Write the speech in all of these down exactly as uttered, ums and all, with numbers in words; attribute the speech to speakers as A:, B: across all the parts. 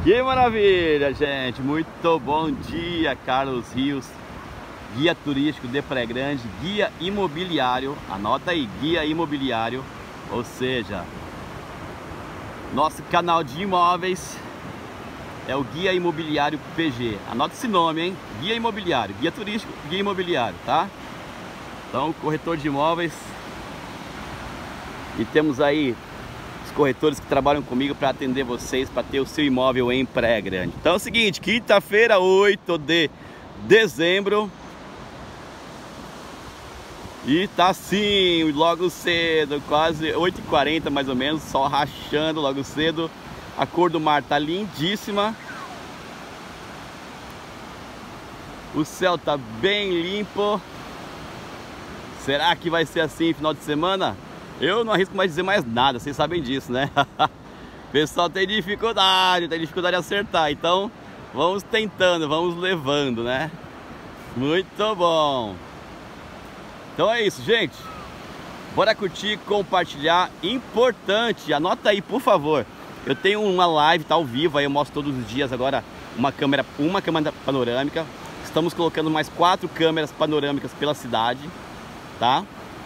A: Que maravilha, gente! Muito bom dia, Carlos Rios, guia turístico de Praia Grande, guia imobiliário. Anota aí, guia imobiliário, ou seja, nosso canal de imóveis é o Guia Imobiliário P G. Anota esse nome, hein? Guia Imobiliário, guia turístico, guia imobiliário, tá? Então, corretor de imóveis. E temos aí corretores que trabalham comigo para atender vocês, para ter o seu imóvel em Praia Grande. Então é o seguinte, quinta-feira, oito de dezembro, e tá assim, logo cedo, quase oito e quarenta mais ou menos, sol rachando logo cedo, a cor do mar tá lindíssima, o céu tá bem limpo. Será que vai ser assim final de semana? Eu não arrisco mais dizer mais nada, vocês sabem disso, né? O pessoal tem dificuldade, tem dificuldade de acertar. Então, vamos tentando, vamos levando, né? Muito bom! Então é isso, gente. Bora curtir, compartilhar. Importante, anota aí, por favor. Eu tenho uma live, tá ao vivo, aí eu mostro todos os dias agora uma câmera, uma câmera panorâmica. Estamos colocando mais quatro câmeras panorâmicas pela cidade, tá?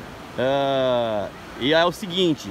A: Uh... E é o seguinte,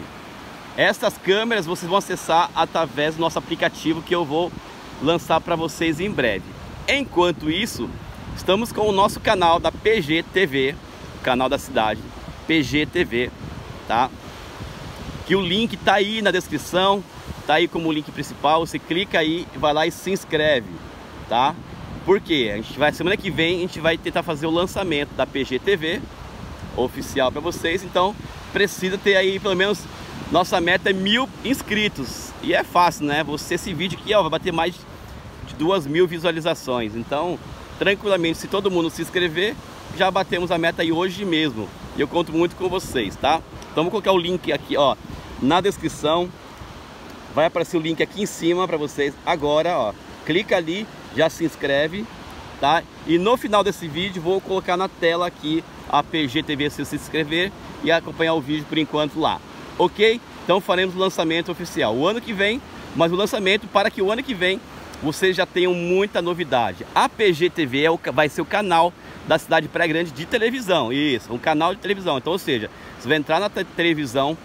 A: essas câmeras vocês vão acessar através do nosso aplicativo que eu vou lançar para vocês em breve. Enquanto isso, estamos com o nosso canal da P G T V, o canal da cidade, P G T V, tá? Que o link tá aí na descrição, tá aí como link principal, você clica aí, vai lá e se inscreve, tá? Porque a gente vai, semana que vem, a gente vai tentar fazer o lançamento da P G T V oficial para vocês, então precisa ter aí pelo menos, nossa meta é mil inscritos, e é fácil, né? Você, esse vídeo aqui, ó, vai bater mais de duas mil visualizações, então tranquilamente, se todo mundo se inscrever, já batemos a meta aí hoje mesmo, e eu conto muito com vocês, tá? Então vou colocar o link aqui, ó, na descrição, vai aparecer o link aqui em cima para vocês agora, ó, clica ali, já se inscreve, tá? E no final desse vídeo vou colocar na tela aqui a P G T V, se você se inscrever e acompanhar o vídeo por enquanto lá, ok? Então faremos o lançamento oficial o ano que vem, mas o lançamento para que o ano que vem vocês já tenham muita novidade. A P G T V é o, vai ser o canal da cidade de Praia Grande de televisão, isso, um canal de televisão. Então, ou seja, você vai entrar na te televisão,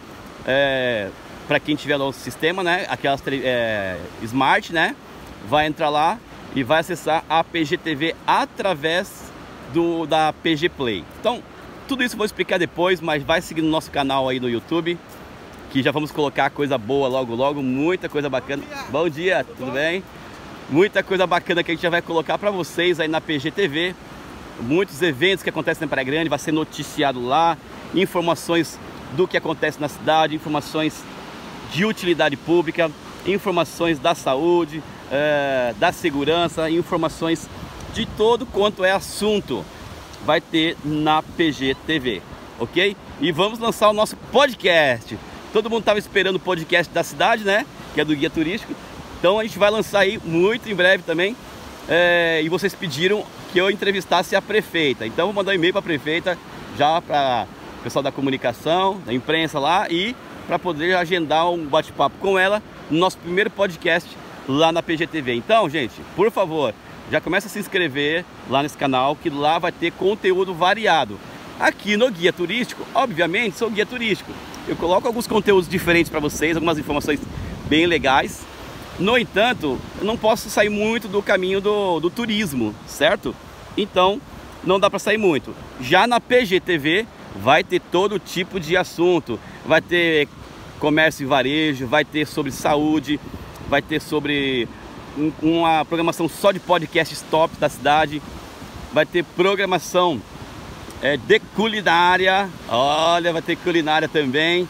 A: é, para quem tiver lá o sistema, né, aquelas é, smart, né, vai entrar lá e vai acessar a P G T V através do, da P G Play. Então, tudo isso eu vou explicar depois, mas vai seguir no nosso canal aí no YouTube, que já vamos colocar coisa boa logo logo, muita coisa bacana. Bom dia, tudo, tudo bem? Muita coisa bacana que a gente já vai colocar para vocês aí na P G T V. Muitos eventos que acontecem na Praia Grande, vai ser noticiado lá, informações do que acontece na cidade, informações de utilidade pública, informações da saúde, é, da segurança, informações de todo quanto é assunto vai ter na P G T V, ok? E vamos lançar o nosso podcast. Todo mundo estava esperando o podcast da cidade, né? Que é do guia turístico. Então a gente vai lançar aí muito em breve também. É, e vocês pediram que eu entrevistasse a prefeita. Então vou mandar um e-mail para a prefeita, já para o pessoal da comunicação, da imprensa lá, e para poder agendar um bate-papo com ela no nosso primeiro podcast lá na P G T V. Então, gente, por favor, já começa a se inscrever lá nesse canal, que lá vai ter conteúdo variado. Aqui no Guia Turístico, obviamente, sou guia turístico. Eu coloco alguns conteúdos diferentes para vocês, algumas informações bem legais. No entanto, eu não posso sair muito do caminho do, do turismo, certo? Então, não dá para sair muito. Já na P G T V, vai ter todo tipo de assunto. Vai ter comércio e varejo, vai ter sobre saúde, vai ter sobre uma programação só de podcasts top da cidade, vai ter programação é, de culinária, olha, vai ter culinária também,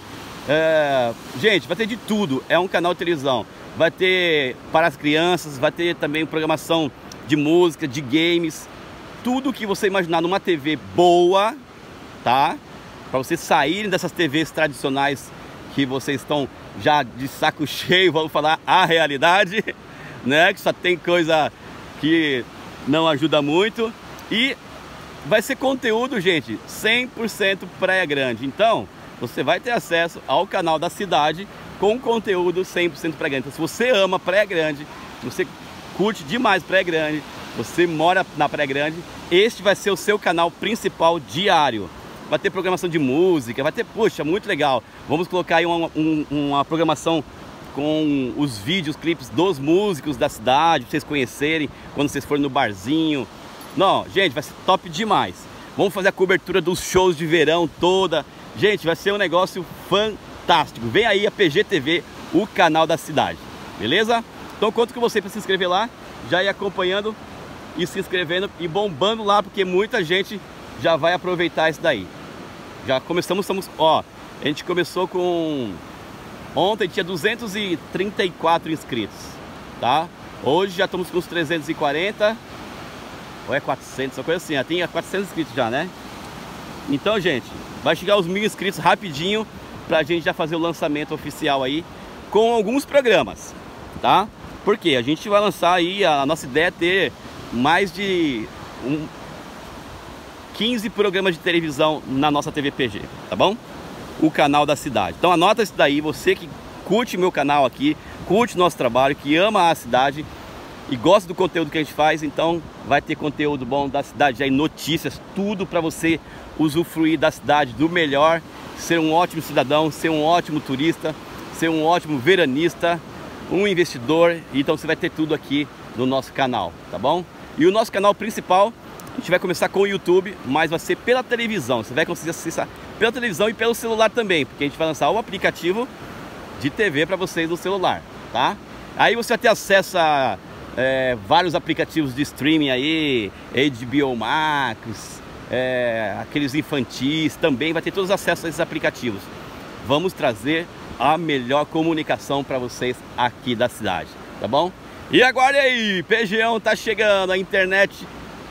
A: é, gente, vai ter de tudo, é um canal de televisão, vai ter para as crianças, vai ter também programação de música, de games, tudo que você imaginar numa T V boa, tá? Para vocês saírem dessas T Vs tradicionais que vocês estão já de saco cheio, vamos falar a realidade, né? Que só tem coisa que não ajuda muito. E vai ser conteúdo, gente, cem por cento Praia Grande. Então, você vai ter acesso ao canal da cidade com conteúdo cem por cento Praia Grande. Então, se você ama Praia Grande, você curte demais Praia Grande, você mora na Praia Grande, este vai ser o seu canal principal diário. Vai ter programação de música, vai ter, puxa, muito legal. Vamos colocar aí uma, um, uma programação com os vídeos, clipes dos músicos da cidade, pra vocês conhecerem quando vocês forem no barzinho. Não, gente, vai ser top demais. Vamos fazer a cobertura dos shows de verão toda. Gente, vai ser um negócio fantástico. Vem aí a P G T V, o canal da cidade, beleza? Então conto com você para se inscrever lá, já ir acompanhando e se inscrevendo e bombando lá, porque muita gente já vai aproveitar isso daí. Já começamos, estamos, ó, a gente começou com... Ontem tinha duzentos e trinta e quatro inscritos, tá? Hoje já estamos com uns trezentos e quarenta, ou é quatrocentos, uma coisa assim, já tem quatrocentos inscritos já, né? Então, gente, vai chegar os mil inscritos rapidinho pra gente já fazer o lançamento oficial aí com alguns programas, tá? Porque a gente vai lançar aí, a nossa ideia é ter mais de um, quinze programas de televisão na nossa T V P G, tá bom? O canal da cidade. Então anota isso daí, você que curte meu canal aqui, curte nosso trabalho, que ama a cidade e gosta do conteúdo que a gente faz, então vai ter conteúdo bom da cidade aí, notícias, tudo para você usufruir da cidade, do melhor, ser um ótimo cidadão, ser um ótimo turista, ser um ótimo veranista, um investidor. Então você vai ter tudo aqui no nosso canal, tá bom? E o nosso canal principal, a gente vai começar com o YouTube, mas vai ser pela televisão. Você vai conseguir acessar pela televisão e pelo celular também, porque a gente vai lançar o aplicativo de T V para vocês no celular, tá? Aí você vai ter acesso a é, vários aplicativos de streaming aí, H B O Max, é, aqueles infantis, também vai ter todos os acessos a esses aplicativos. Vamos trazer a melhor comunicação para vocês aqui da cidade, tá bom? E agora aí, P G ão tá chegando, a internet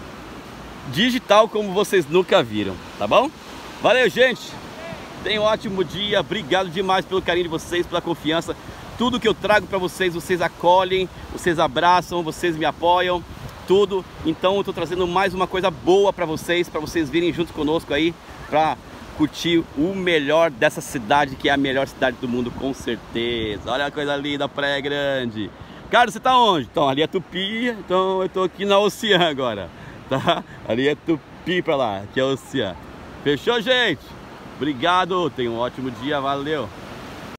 A: digital como vocês nunca viram, tá bom? Valeu, gente! Tenham um ótimo dia, obrigado demais pelo carinho de vocês, pela confiança. Tudo que eu trago para vocês, vocês acolhem, vocês abraçam, vocês me apoiam, tudo. Então eu tô trazendo mais uma coisa boa para vocês, para vocês virem junto conosco aí, para curtir o melhor dessa cidade, que é a melhor cidade do mundo, com certeza. Olha a coisa linda, Praia Grande. Cara, você tá onde? Então, ali é Tupi, então eu tô aqui na Ocean agora, tá? Ali é Tupi pra lá, aqui é Ocean. Fechou, gente? Obrigado, tenha um ótimo dia, valeu!